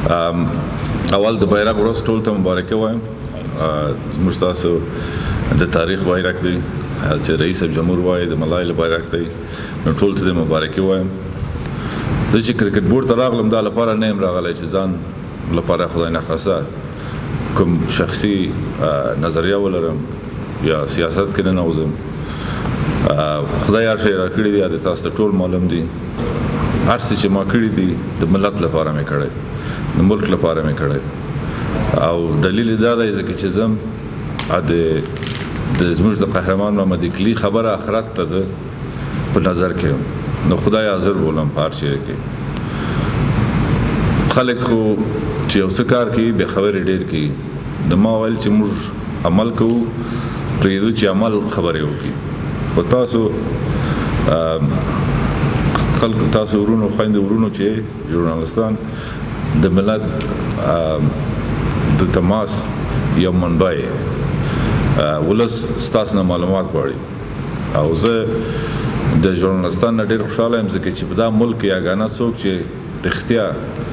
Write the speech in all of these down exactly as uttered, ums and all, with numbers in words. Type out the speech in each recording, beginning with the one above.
اول د بیرغ ورځ ټول ته مبارکي وایم. زموږ تاسو د تاریخ بیرغ دی چې رئیس جمهور وایي د ملایل بیرغ دی، نو ټول ته مبارکي وایم. زه چې کرکټ بورډ ته راغلم دا لپاره نه یم راغلی چې ځان لپاره خدای نخواسته کوم شخصي نظریه ولرم یا سیاست کې نه نوځم. خدای هر شی راکړي دی، د تاسو ته ټول معلوم دي. هر څه چې ما کړي دي د ملت لپاره مې کړی، د ملک لپاره مې کړی. او دلیل دا دی ځکه چې زم د زموږ د قهرمان محمد اقلي خبره آخرت ته زه په نظر کې یم، نو خدای حاضر بولم په هر شی کې. خلک خو چې یو څه کار کوي بې خبرې ډېر کوي. د ما ویل چې موږ عمل کوو، پرېږدو چې عمل خبرې وکړي. خو تاسو خلکو تاسو ورونو خویندې ورونو چې ژورنالستان د ملت د تماس یو منبع ولس ستاسو نه معلومات غواړي. او زه د ژورنالستان نه ډېر خوشحاله یم ځکه چې په دا ملک کې یګانه څوک چې رښتیا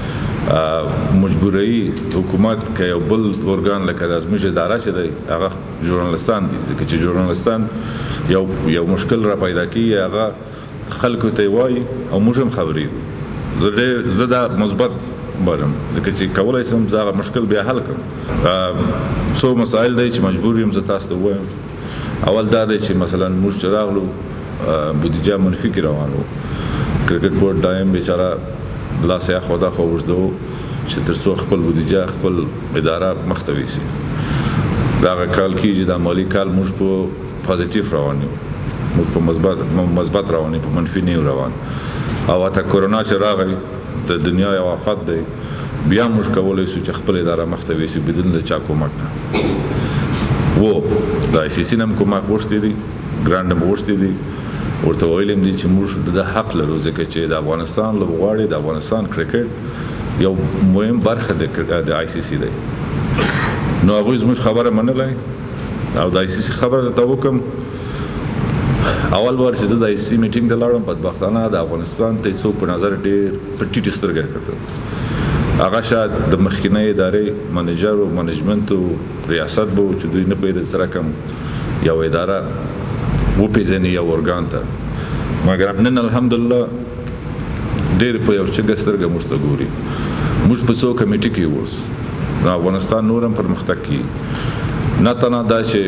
مجبوري حکومت که یو بل ارګان لکه د زموږ اداره چې دی هغه ژورنالستان دي، ځکه چې ژورنالستان یو یو مشکل را پیدا کوي، هغه خلکو ته وایي او موږ هم خبرې. زه ډېر زه دا مثبت بولم ځکه چې کولی شم زه هغه مشکل بیا حل کړم. څو مسایل دی چې مجبور یم زه تاسو ته ووایم. اول دا دی چې مثلا موږ چې راغلو بودیجه منفي کې روان و. کرکټ بورډ دایم بیچاره لاس یې اخوا دخوا اوږده و چې تر څو خپل بودیجه خپل اداره مخته ویسي. دغه کال کېږي دا مالي کال موږ په پازیټیو روان یو، موږ په مثبت روان یو، په منفي نه یو روان. او حتی کرونا چې راغی د دنیا یو آفت دی، بیا موږ کولی شو چې خپل اداره مخته ویسو بدون د چا کومک نه. و د آی سی سی نه هم کومک غوښتي دي، ګرانټ هم غوښتي دي. ورته ویلي هم دي چې موږ د حق لرو ځکه چې د افغانستان لوبغاړي د افغانستان کرکټ یو مهم برخه د آی سی سی دی. نو هغوی زموږ خبره منلی او د آی سی سی خبره درته وکړم. اول وار چې زه د آی سی سی میټینګ ته لاړم بدبختانه د افغانستان ته څوک په نظر ډېر په ټیټې سترګې کتل. هغه شاید د مخکینۍ ادارې منیجر و منیجمنت و ریاست به و چې دوی نه پوهېدل څه رقم یو اداره وپېژني یو ارګان ته. مګر نن الحمدلله ډېر په یو چږه سترګه موږ ته ګوري. موږ په څو کمیټې کې اوس د افغانستان نور هم پرمختګ کوي. نه تنها دا چې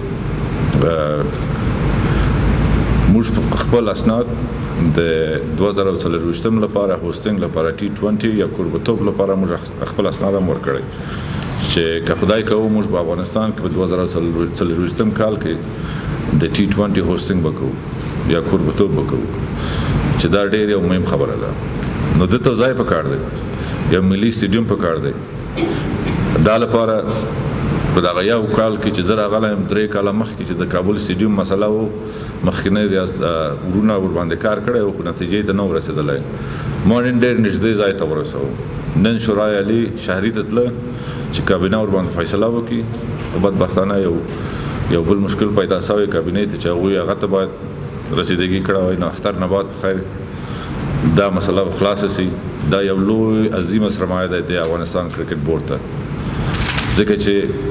موږ خپل اسناد د دوه زره څلرویشتم لپاره هوسټینګ لپاره ټي ټوینټي یا کوربتوب لپاره موږ خپل اسناد هم ورکړی چې که خدای کوو موږ په افغانستان کې په دوه زره څلرویشتم کال کې د ټي ټوینټي هوسټینګ به کوو یا کوربتوب به کوو، چې دا ډېر یو مهم خبره ده. نو دته ځای پکار دی، یو ملي سټیډیم پکار دی. دا لپاره په دغه یو کال کې چې زه راغلی یم درې کاله مخکې چې د کابل سټیډیم مسله و، مخکینی ریاست ورونه ورباندې کار کړی و خو نتیجې ته نه ورسېدلی. ما نن ډېر نږدې ځای ته ورسوو. نن شورای عالي شهري ته تله چې کابینه ورباندې فیصله وکړي. خو بدبختانه یو یو بل مشکل پیدا شوی کابینې ته چې هغوی هغه ته باید رسیدګي کړی وای. نو اختر نه بعد بخیر دا مسله به خلاصه سي. دا یو لوی عظیمه سرمایه ده د افغانستان کرکټ بورډ ته، ځکه چې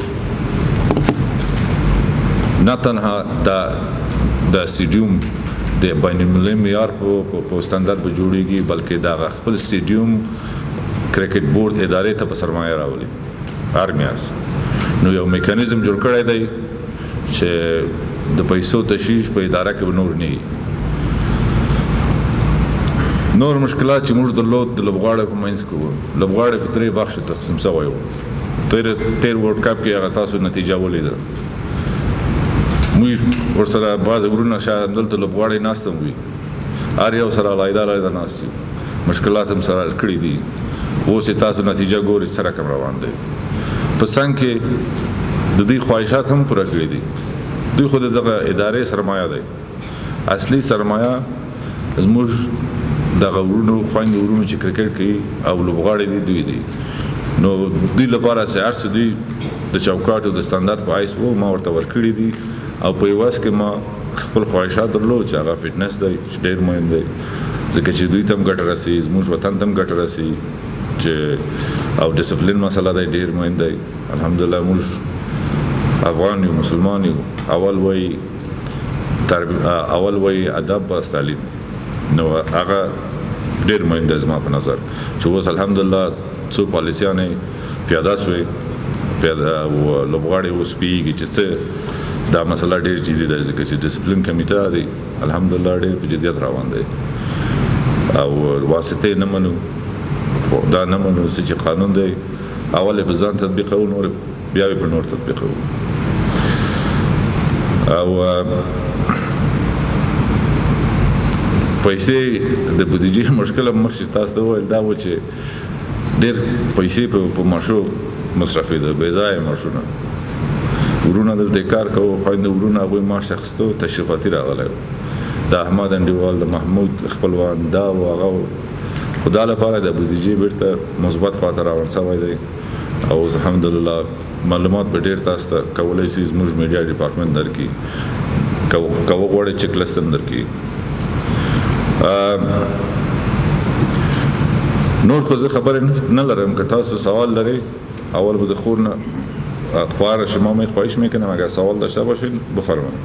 نه تنها دا د سټیډیوم د بین المللي معیار په سټنډرډ به جوړیږي بلکې دا خپل سټیډیوم کرکټ بورډ ادارې ته په سرمایه راولي هر میاشت. نو یو میکانیزم جوړ کړی دی چې د پیسو تشویش په اداره کې نور نه وي. نور مشکلات چې موږ درلود د لوبغاړو په منځ کې وو، لوبغاړي په درې بخشو تقسیم شوی وو. تیر تیر ورلډ کپ کې هغه تاسو نتیجه ولیده. موږ ورسره بعضې ورونه شاید دلته لوبغاړي ناست هم وي، هر یو سره علیحده علیحده ناست وي، مشکلات هم سره کړي دي. اوس یې تاسو نتیجه ګورئ څه رقم روان دی. په څنګ کې د دوی خواهشات هم پوره کړي دي. دوی خو د دغه ادارې سرمایه دی، اصلي سرمایه زموږ دغه ورونو خویندې ورونو چې کرکټ کوي او لوبغاړي دي دوی دي. نو دوی لپاره چې هر څه دوی د چوکاټ او د سټنډرډ په حیث وو ما ورته ورکړي دي. او په یو وخت کې ما خپل خواهشات درلود چې هغه فټنس دی چې ډېر مهم دی ځکه چې دوی ته هم ګټه رسي، زموږ وطن ته هم ګټه رسي، چې او ډیسپلین مسله دی ډېر مهم دی. الحمدلله موږ افغان یو مسلمان یو. اول وایي اول وایي ادب بس تعلیم، نو هغه ډېر مهم دی زما په نظر چې اوس الحمدلله څو پالیسیانې پیاده سوې پیاده او لوبغاړي اوس پوهېږي چې څه دا مسله ډېر جدي ده ځکه چې ډسپلین کمیټه دی الحمدلله ډېر په جدیت روان دی او واسطې نه منو، دا نه منو چې قانون دی اول یې په ځان تطبیقوو نور بیا یې په نور تطبیقوو. او پیسې د بودیجې مشکل هم مخکې تاسو ته وویل دا و چې ډېر پیسې په ماشو مصرفېده، بې ځایه معاشونه. ورونه دلته کار کوو، خویندې ورونه هغوی معاش اخیستو، تشریفاتي راغلی و. د احمد انډیوال د محمود خپلوان دا و هغه و، خو دا لپاره د بودیجې بیرته مثبت خواته روان سوی دی. او اوس الحمدلله معلومات به ډېر تاسو ته کولی شي زموږ میډیا ډپارټمنټ درکړي، که وغواړئ چیک لست هم درکړي. نور خو زه خبرې نه لرم، که تاسو سوال لرئ اول به د خور نه خواهر شما می خواهش میکنم اگر سوال داشته باشید بفرمایید.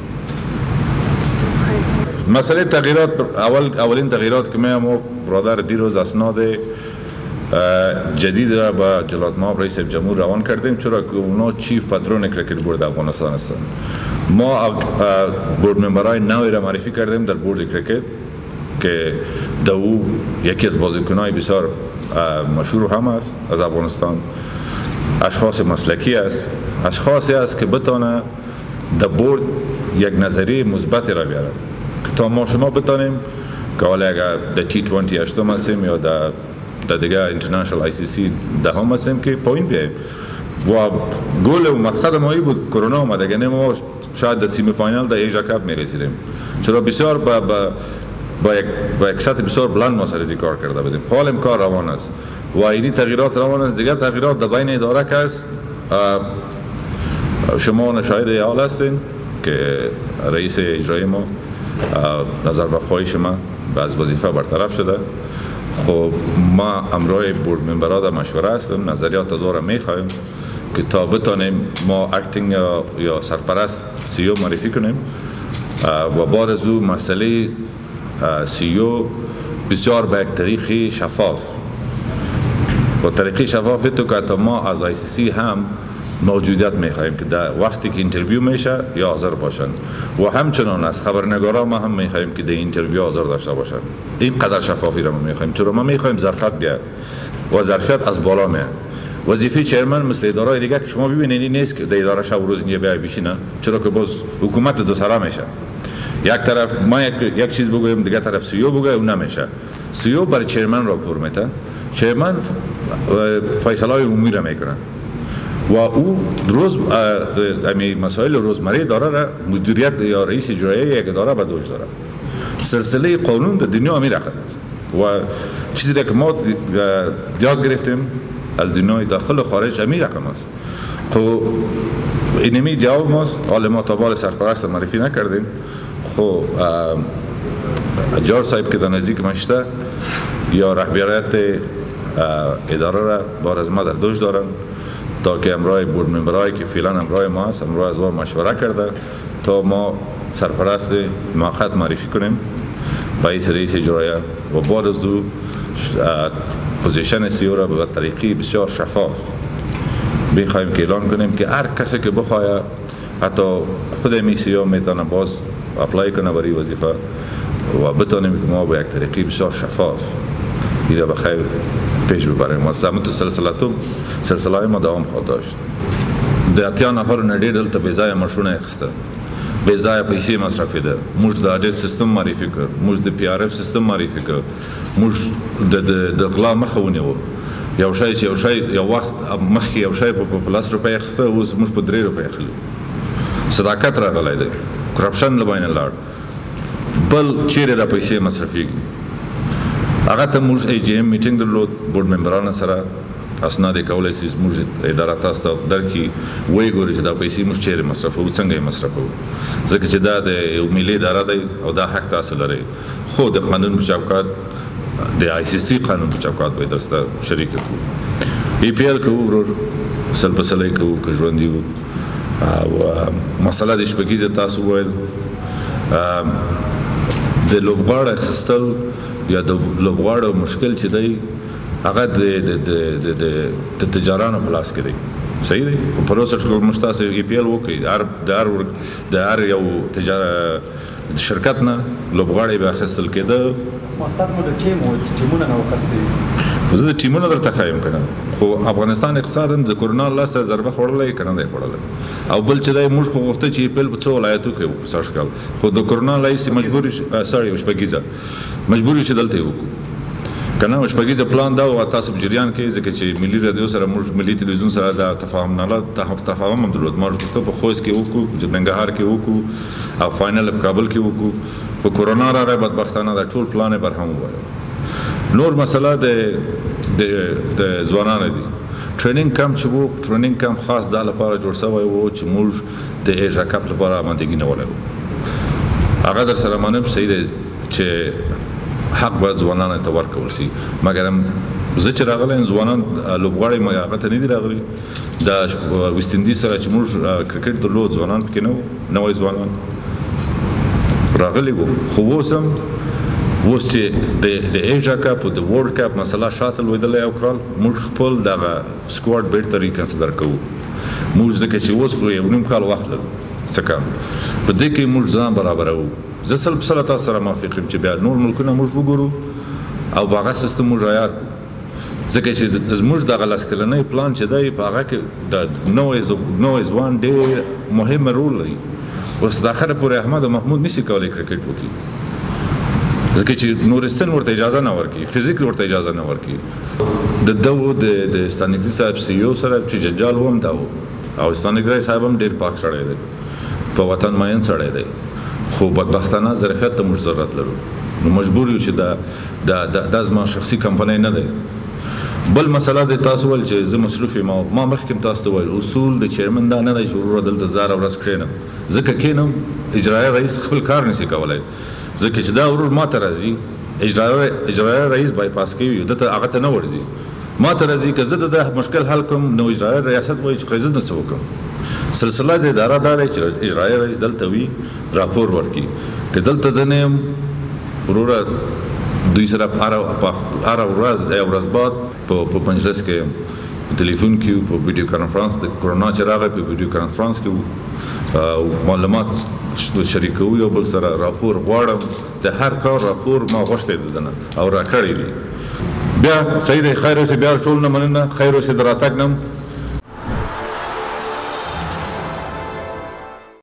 مسئله تغییرات اول اولین تغییرات که ما برادر دیروز اسناد جدید را با جلالتمآب رئیس جمهور روان کردیم، چرا که اونا چیف پاترون کرکت بورد افغانستان هستند. ما بورد ممبرای نوی را معرفی کردیم در بورد کرکت که دو یکی از بازیکنان بسیار مشهور هم است از افغانستان، اشخاص مسلکی است، اشخاصی است که بتانه در بورد یک نظریه مثبت را بیاره که تا ما شما بتانیم که حالا اگر در تی بیست هشتم هستیم یا در در دیگه اینترنشنال آی سی سی دهم هستیم که پایین بیاییم. و گل و مقصد ما این بود کرونا اومد، اگر ما شاید در سیمی فاینال در ایجا کپ میرسیدیم، چرا بسیار با با با یک با یک سطح بسیار بلند ما سر کار کرده بودیم. حال کار روان است و اینی تغییرات روان است. دیگه تغییرات در بین اداره که است، شما شاهد حال هستین که رئیس اجرایی ما نظر به خواهش ما از وظیفه برطرف شده. خب ما امروی بورد ممبرها در مشوره هستیم، نظریات داره میخوایم که تا بتانیم ما اکتینگ یا, یا سرپرست سی او معرفی کنیم و بعد از او مسئله سی او بسیار به یک طریق شفاف با طریقی شفاف تو که تا ما از آی سی سی هم موجودیت میخواهیم که در وقتی که اینترویو میشه یا حاضر باشن و همچنان از خبرنگارا ما هم میخواهیم که در اینترویو حاضر داشته باشن. این قدر شفافی را ما میخواهیم، چرا ما میخواهیم ظرفیت بیاد و ظرفیت از بالا میاد. وظیفه چیرمن مثل اداره دیگه که شما ببینید این نیست که در اداره شب و روز اینجا بیای بشینه، چرا که باز حکومت دو سره میشه. یک طرف ما یک, یک چیز بگویم دیگه طرف سیو بگه اون نمیشه. سیو برای چیرمن راپور میده، چیرمن فیصله های عمومی را میکنه و او روز امی مسائل روزمره داره را مدیریت یا رئیس اجرایی یک اداره به دوش داره. سلسله قانون در دنیا همین رقم است و چیزی که ما یاد گرفتیم از دنیای داخل و خارج همین رقم است. خب اینمی جواب ماست، حالا ما تا بال سرپرست معرفی نکردیم. خب جار صاحب که در نزدیک مشته یا رهبریت اداره را بار از ما در دوش دارن تا که امرای بورد ممبرایی که فعلا امرای ما هست امرای از ما مشوره کرده تا ما سرپرست موقت معرفی کنیم رئیس رئیس اجرایی و بعد از دو پوزیشن سیو را به طریقی بسیار شفاف بخواهیم که اعلان کنیم که هر کسی که بخواه حتی خود می سیو میتونه باز اپلای کنه برای وظیفه و بتانیم که ما با یک طریقی بسیار شفاف این را بخیر پیش ببریم. و زمین تو سلسله تو سلسله ما دوام خواهد داشت. ده اتیا نفر ندید دلتا بیزای مرشونه اخسته، بیزای پیسی مصرفی ده، موش ده اجید سیستم معرفی که، موش ده پی آر اف سیستم معرفی که، موش ده ده غلا مخونی و یو شای یو شای یو وقت مخی یو شای په پلاس روپے اخسته اوس موش په درې روپے اخلي. صداقت راغلی دی، کرپشن لباین لاړ، بل چیرې دا پیسې مصرفیږي. هغه ته موږ ای جی ایم میټینګ درلود، بورډ ممبرانو سره اسناد یې کولی شي زموږ اداره تاسو ته درکړي، ویې ګوري چې دا پیسې موږ چیرې مصرفوو، څنګه یې مصرفوو، ځکه چې دا د یو ملي اداره دی او دا حق تاسو لرئ. خو د قانون په چوکاټ د آی سی سی قانون په چوکاټ به درسته شریک کوو. ای پی ایل کوو ورور سل په سلی کوو که ژوندي وو. او مسله د شپږیزه تاسو وویل د لوبغاړو اخیستل یا د لوبغاړو مشکل چې دی هغه د تجارانو په لاس کې دی. صحیح دی. خو په اوسه ټول موږ تاسو ای پی ایل وکړئ د هر یو شرکت نه لوبغاړی به اخیستل کېده. مقصد مو د ټیم و ټیمونه نه وخرڅوي. زه د ټیمونه درته ښایم که نه، خو افغانستان اقتصاد هم د کورونا لاس سره ضربه خوړلی که نه دی خوړلی. او بل چې دی موږ خو غوښته چې ای پی ایل په څو ولایتو کې وکړو سږ کال، خو د کورونا لایسې مجبور سړی شپږیزه مجبور یو چې دلته یې وکړو که نه. شپږیزه پلان دا و تاسو په جریان کې ځکه چې ملي راډیو سره موږ ملي تلویزیون سره دا تفاهم تفاهم هم درلود. موږ غوښته په خوست کې وکړو، په ننګرهار کې وکړو او فاینل په کابل کې وکړو. په کورونا راغی بدبختانه دا ټول پلان یې برهم ووایه. نور مسله د ځوانانو دي. ټریننګ کمپ چې وو ټریننګ کمپ خاص دا لپاره جوړ شوی و چې موږ د ایژا کپ لپاره آمادګي نیولی وو. هغه در سره منم صحیح دی چې حق باید ځوانانو ته ورکول شي، مګر هم زه چې راغلی یم ځوانان لوبغاړي هغه ته نه دي راغلي. د ویسټ انډیز سره چې موږ کرکټ درلود ځوانان پکې نه وو، نوی ځوانان راغلي وو. خو اوس هم اوس چې د ایژا کپ او د ورلډ کپ مسله شاته لوېدلی یو کال، موږ خپل دغه سکواډ بیرته ریکنسیډر کوو. موږ ځکه چې اوس خو یو نیم کال وخت لرو څه کم په دې کې موږ ځان برابروو. زه سل په سله تاسو سره موافق یم چې بیا نور ملکونه موږ وګورو او په هغه سیستم موږ عیار کړو، ځکه چې زموږ دغه لس کلنی پلان چې دی په هغه کې د نوی ځوان ډېر مهم رول لري. اوس د اخره پورې احمد او محمود نشي کولی کرکټ وکړي ځکه چې نورستان ورته اجازه نه ورکوي، فزیکل ورته اجازه نه ورکوي. د ده د ستانکزي صاحب سی او سره چې جنجال و هم دا و او ستانکزي صاحب هم ډېر پاک سړی دی، په وطن مین سړی دی، خو بدبختانه ظرفیت ته موږ ضرورت لرو. نو مجبور یو چې دا زما شخصي کمپنۍ نه دی. بل مسله د تاسو ویل چې زه مصروف یم. ما مخکې هم تاسو ته ویل اصول د چیرمن دا نه دی چې وروره دلته زاره ورځ کښېنم، ځکه کښېنم اجرایه رئیس خپل کار نشي کولی، ځکه چې دا ورور ما ته راځي اجرایه رئیس بایپاس کوي، ده ته هغه ته نه ورځي، ما ته راځي که زه د ده مشکل حل کړم نو اجرایه ریاست وایي چې زه نه څه وکړم. سلسله د اداره دا دی چې اجرایه رئیس دلته وي راپور ورکړي. که دلته زه نه یم وروره دوی سره هره ورځ یا ورځ بعد په مجلس کې په تلیفون کې په ویډیو کانفرنس د کورونا چې راغی په ویډیو کانفرنس کې معلومات شریکوو، یو بل سره راپور غواړم. د هر کار راپور ما غوښتی د ده نه او راکړی دی. بیا صحیح دی، خیر اوسې، بیا ټول نه مننه، خیر اوسې د راتګ نه